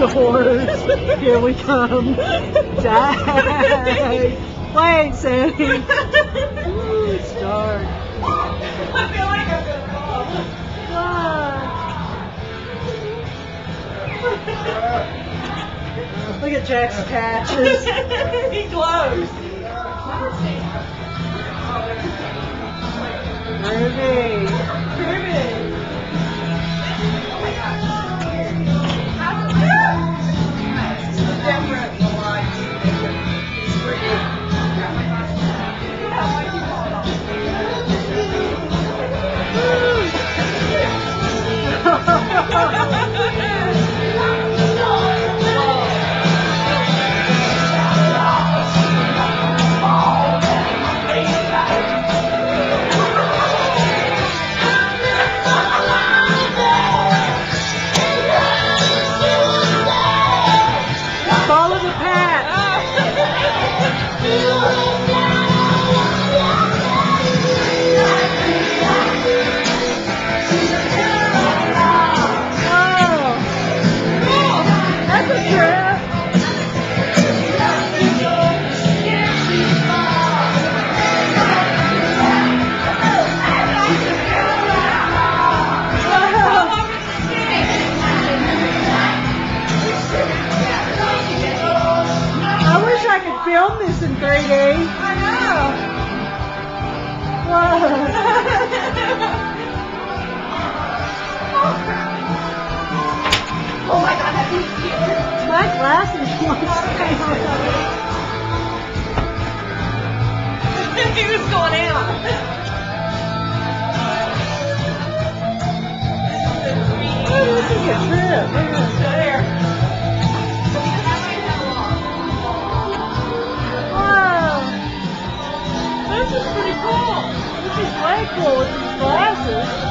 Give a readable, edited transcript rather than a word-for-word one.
horse. Here we come. Dang. Wait, Sandy. Ooh, it's dark. I feel like I'm gonna fall. Look at Jack's patches. He glows. Ruby. Follow the path. That's a trip. I wish I could film this in 3D. I know. Whoa. Oh my God, that'd be cute. My glasses won't stay on. He was going out. Oh, this is a trip. There. Wow. This is pretty cool. This is way cool with these glasses.